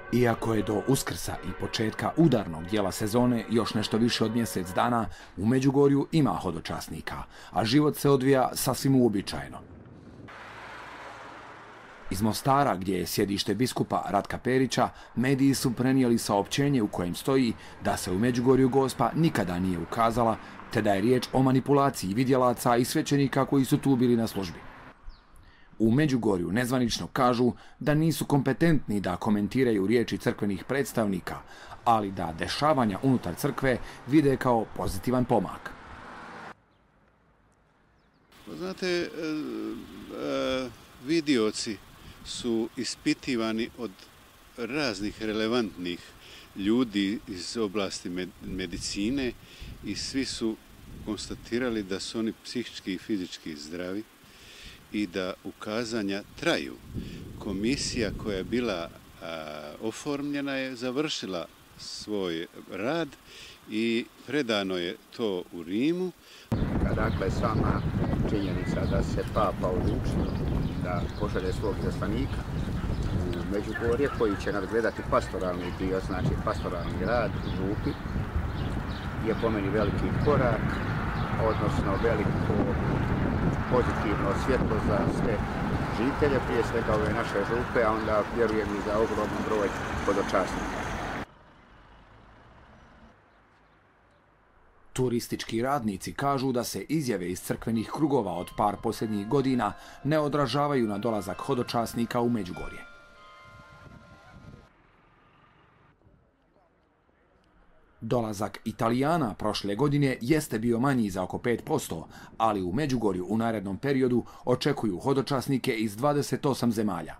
Iako je do Uskrsa i početka udarnog dijela sezone još nešto više od mjesec dana, u Međugorju ima hodočasnika, a život se odvija sasvim uobičajeno. Iz Mostara, gdje je sjedište biskupa Ratka Perića, mediji su prenijeli saopćenje u kojem stoji da se u Međugorju Gospa nikada nije ukazala, te da je riječ o manipulaciji vidjelaca i svećenika koji su tu bili na službi. U Međugorju nezvanično kažu da nisu kompetentni da komentiraju riječi crkvenih predstavnika, ali da dešavanja unutar crkve vide kao pozitivan pomak. Znate, vidioci su ispitivani od raznih relevantnih ljudi iz oblasti medicine i svi su konstatirali da su oni psihički i fizički zdravi i da ukazanja traju. Komisija koja je bila oformljena je završila svoj rad i predano je to u Rimu. Dakle, sama činjenica da se Papa odlučio da pošalje svog izaslanika u Međugorje koji će nadgledati pastoralni dio, znači pastoralni rad u župi, je po meni veliki korak, odnosno veliko pozitivno svjetlo za sve žitelje, prije svega ove naše župe, a onda vjerujem i za ogroman broj hodočasnika. Turistički radnici kažu da se izjave iz crkvenih krugova od par posljednjih godina ne odražavaju na dolazak hodočasnika u Međugorje. Dolazak Italijana prošle godine jeste bio manji za oko 5%, ali u Međugorju u narednom periodu očekuju hodočasnike iz 28 zemalja.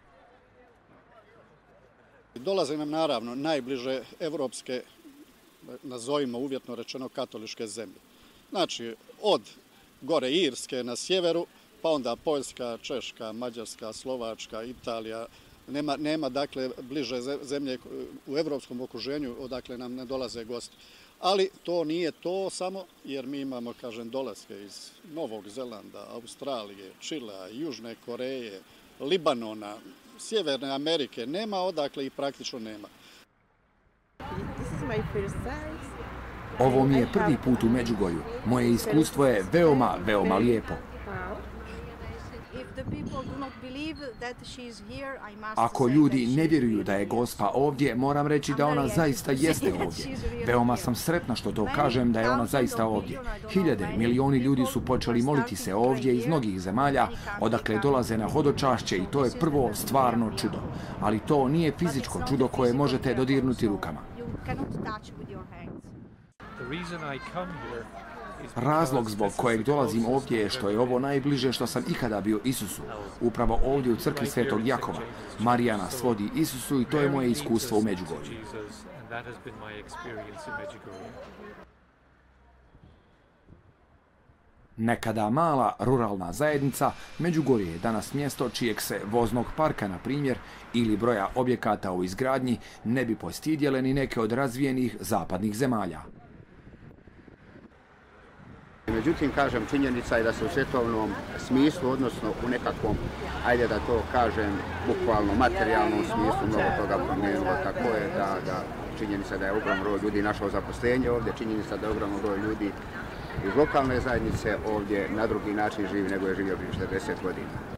Dolaze nam naravno najbliže evropske, nazovimo uvjetno rečeno, katoličke zemlje. Znači, od gore Irske na sjeveru, pa onda Poljska, Češka, Mađarska, Slovačka, Italija. Nema dakle bliže zemlje u evropskom okruženju odakle nam ne dolaze gosti. Ali to nije to samo, jer mi imamo, kažem, dolaske iz Novog Zelanda, Australije, Čilea, Južne Koreje, Libanona, Sjeverne Amerike. Nema odakle i praktično nema. Ovo mi je prvi put u Međugorju. Moje iskustvo je veoma lijepo. Ako ljudi ne vjeruju da je Gospa ovdje, moram reći da ona zaista jeste ovdje. Veoma sam sretna što to kažem da je ona zaista ovdje. Hiljade, milioni ljudi su počeli moliti se ovdje iz mnogih zemalja, odakle dolaze na hodočašće i to je prvo stvarno čudo. Ali to nije fizičko čudo koje možete dodirnuti rukama. Razlog zbog kojeg dolazim ovdje je što je ovo najbliže što sam ikada bio Isusu. Upravo ovdje u crkvi Svetog Jakova. Marija nas vodi Isusu i to je moje iskustvo u Međugorju. Nekada mala ruralna zajednica, Međugorje je danas mjesto čijeg se voznog parka, na primjer, ili broja objekata u izgradnji ne bi postidjele ni neke od razvijenih zapadnih zemalja. Međutim, kažem, činjenica je da se u svjetovnom smislu, odnosno u nekakvom, ajde da to kažem, bukvalno materijalnom smislu mnogo toga promijenilo. Tako je da činjenica da je ogroman broj ljudi našao zaposlenje ovdje, činjenica da je ogroman broj ljudi iz lokalne zajednice ovdje na drugi način živi nego je živio prije 40 godina.